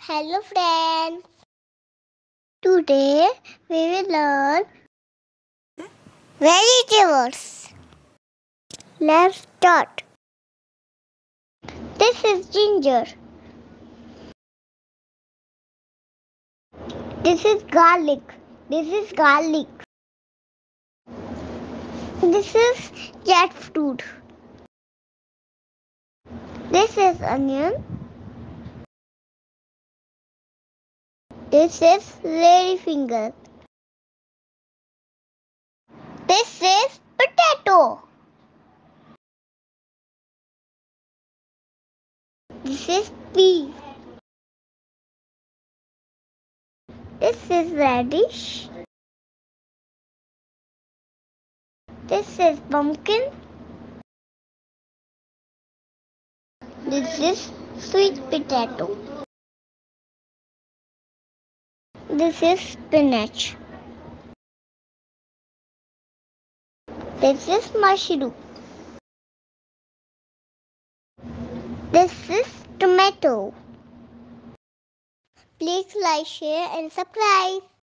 Hello friends. Today we will learn vegetables. Let's start. This is ginger. This is garlic. This is garlic. This is jackfruit. This is onion. This is ladyfinger. This is potato. This is pea. This is radish. This is pumpkin. This is sweet potato. This is spinach. This is mushroom. This is tomato. Please like, share and subscribe.